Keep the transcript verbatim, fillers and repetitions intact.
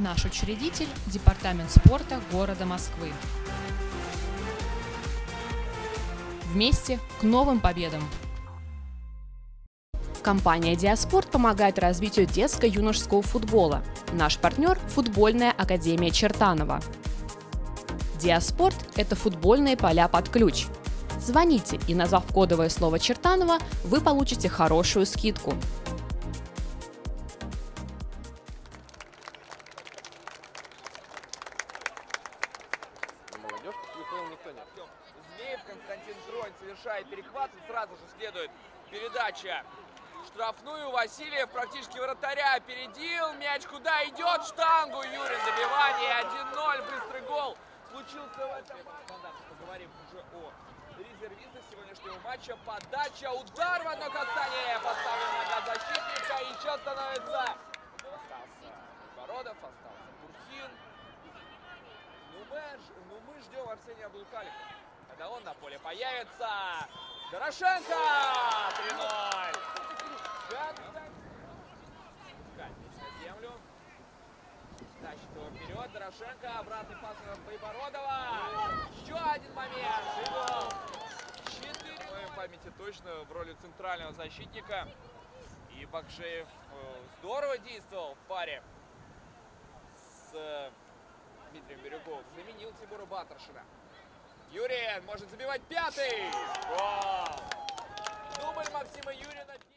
Наш учредитель – Департамент спорта города Москвы. Вместе к новым победам! Компания «Диаспорт» помогает развитию детско-юношеского футбола. Наш партнер – футбольная академия Чертанова. «Диаспорт» – это футбольные поля под ключ. Звоните, и назвав кодовое слово «Чертанова», вы получите хорошую скидку. Змеев Константин Тронь совершает перехват, и сразу же следует передача. Штрафную Васильев практически вратаря опередил. Мяч куда идет? Штангу. Юрин добивание. один ноль. Быстрый гол случился в этом. Поговорим уже о резервистах сегодняшнего матча. Подача, удар в одно касание. Поставлен нога защитника. И счет становится. Остался Бородов, остался Бурхин. Ну мы, ну мы ждем Арсения Абдулкалика. Когда он на поле появится. Дорошенко! три ноль. На землю. Тащит его вперед. Дорошенко. Обратный пас на Байбородова. Еще один момент. И гол. четыре. В моей памяти точно в роли центрального защитника. И Бакшеев здорово действовал в паре с Дмитрием Бирюковым. Заменил Тимура Батаршина. Юрин может забивать пятый. Гол. Дубль Максима Юрина.